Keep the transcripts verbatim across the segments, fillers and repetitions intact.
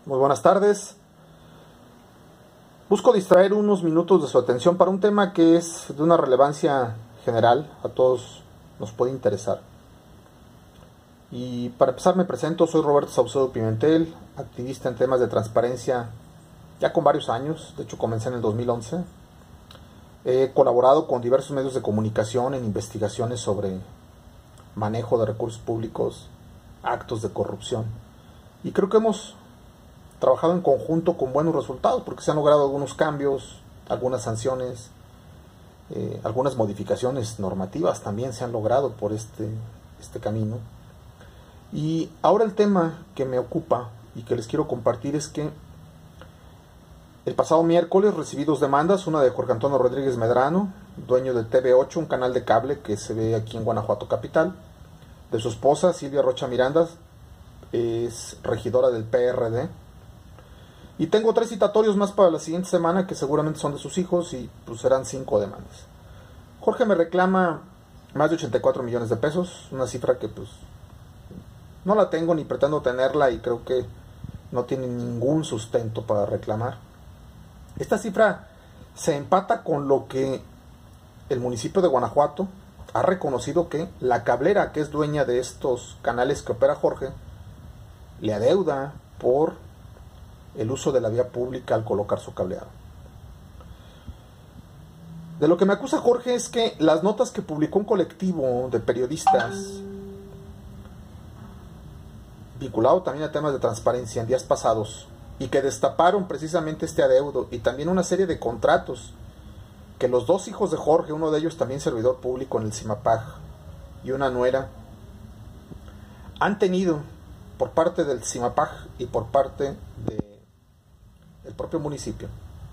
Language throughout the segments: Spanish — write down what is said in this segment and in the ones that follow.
Muy buenas tardes. Busco distraer unos minutos de su atención para un tema que es de una relevancia general, a todos nos puede interesar. Y para empezar me presento, soy Roberto Saucedo Pimentel, activista en temas de transparencia ya con varios años, de hecho comencé en el dos mil once. He colaborado con diversos medios de comunicación en investigaciones sobre manejo de recursos públicos, actos de corrupción. Y creo que hemos trabajado en conjunto con buenos resultados, porque se han logrado algunos cambios, algunas sanciones, eh, algunas modificaciones normativas también se han logrado por este, este camino. Y ahora el tema que me ocupa y que les quiero compartir es que el pasado miércoles recibí dos demandas, una de Jorge Antonio Rodríguez Medrano, dueño de T V ocho, un canal de cable que se ve aquí en Guanajuato capital, de su esposa Silvia Rocha Miranda, es regidora del P R D, y tengo tres citatorios más para la siguiente semana que seguramente son de sus hijos y pues serán cinco demandas. Jorge me reclama más de ochenta y cuatro millones de pesos, una cifra que pues no la tengo ni pretendo tenerla y creo que no tiene ningún sustento para reclamar. Esta cifra se empata con lo que el municipio de Guanajuato ha reconocido que la cablera que es dueña de estos canales que opera Jorge le adeuda por el uso de la vía pública al colocar su cableado. De lo que me acusa Jorge es que las notas que publicó un colectivo de periodistas vinculado también a temas de transparencia en días pasados y que destaparon precisamente este adeudo y también una serie de contratos que los dos hijos de Jorge, uno de ellos también servidor público en el CIMAPAG y una nuera, han tenido por parte del CIMAPAG y por parte de el propio municipio,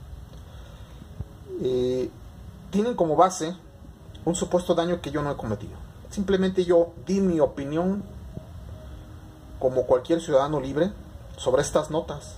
eh, tienen como base un supuesto daño que yo no he cometido. Simplemente yo di mi opinión como cualquier ciudadano libre sobre estas notas,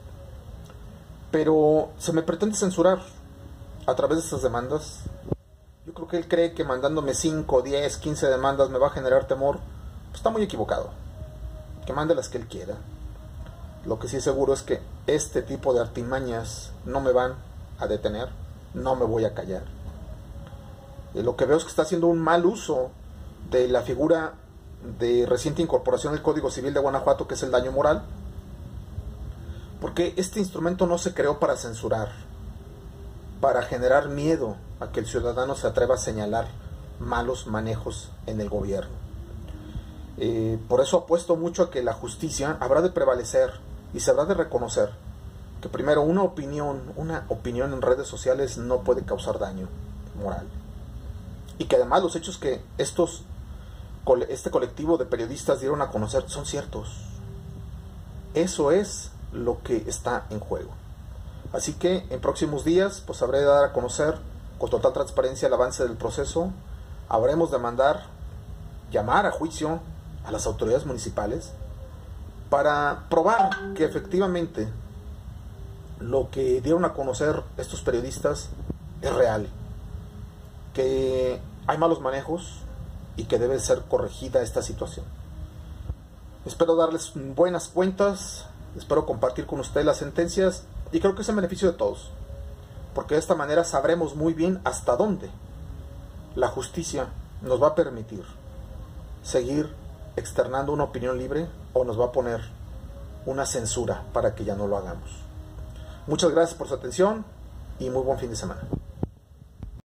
pero se me pretende censurar a través de estas demandas. Yo creo que él cree que mandándome cinco, diez, quince demandas me va a generar temor. Pues está muy equivocado, que mande las que él quiera. Lo que sí es seguro es que este tipo de artimañas no me van a detener, no me voy a callar. Eh, lo que veo es que está haciendo un mal uso de la figura de reciente incorporación del Código Civil de Guanajuato, que es el daño moral, porque este instrumento no se creó para censurar, para generar miedo a que el ciudadano se atreva a señalar malos manejos en el gobierno. Eh, por eso apuesto mucho a que la justicia habrá de prevalecer y se habrá de reconocer que primero una opinión, una opinión en redes sociales no puede causar daño moral. Y que además los hechos que estos, este colectivo de periodistas dieron a conocer son ciertos. Eso es lo que está en juego. Así que en próximos días pues habré de dar a conocer con total transparencia el avance del proceso. Habremos de mandar, llamar a juicio a las autoridades municipales para probar que efectivamente lo que dieron a conocer estos periodistas es real, que hay malos manejos y que debe ser corregida esta situación. Espero darles buenas cuentas, espero compartir con ustedes las sentencias y creo que es en beneficio de todos, porque de esta manera sabremos muy bien hasta dónde la justicia nos va a permitir seguir externando una opinión libre o nos va a poner una censura para que ya no lo hagamos. Muchas gracias por su atención y muy buen fin de semana.